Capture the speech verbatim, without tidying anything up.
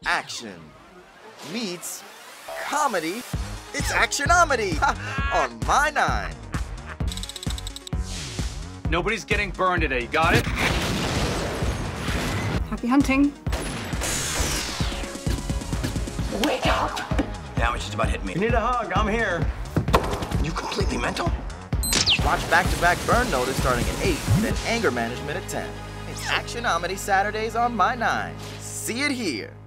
action meets comedy. It's Actionmedy on M Y nine. Nobody's getting burned today, you got it? Happy hunting. Wake up! Damn, it's just about hit me. You need a hug, I'm here. You completely mental? Watch back-to-back burn notice starting at eight, then anger management at ten. It's Actionmedy Saturdays on M Y nine. See it here.